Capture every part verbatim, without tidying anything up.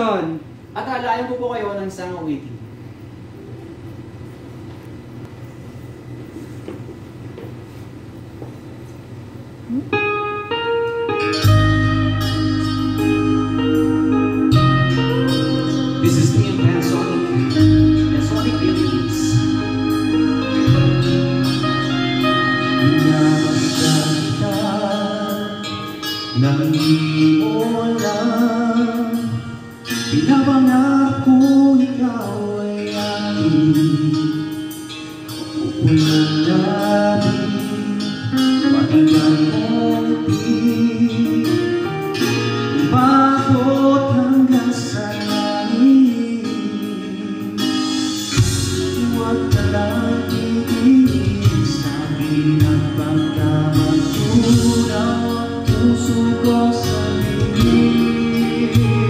Action! At alayan ko po kayo ng isang awitin. This is the Panasonic. Panasonic Philippines. Nang hindi mo alam, pinapangarap ko ikaw ay aking upunan namin, patigan mong ngiti, umabot hanggang sa langit. Huwag ka lang iibig sabi ng pagkamatunaw puso ko sa bibig.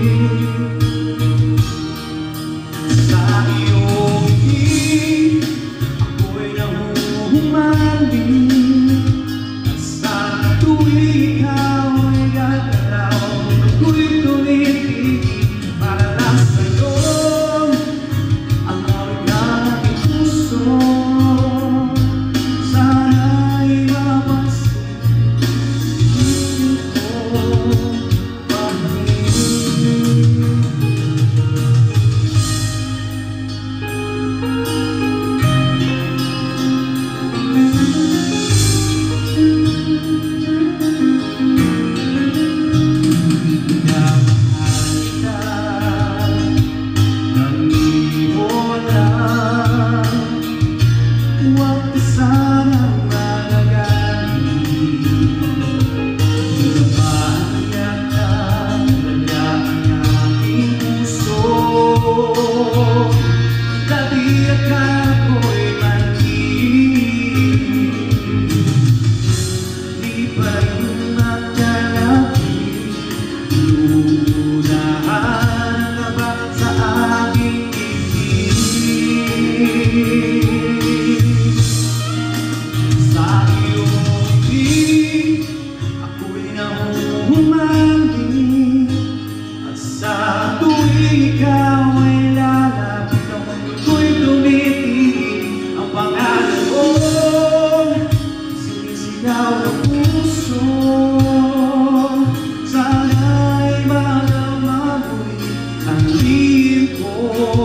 Sa iyong ngiti, ako'y nahuhumaling. At sa tuwing ikaw ay gagalaw, ako'y tumitigil para lang sa'yo. Ang awit ng aking puso, sana'y mapansin. Oh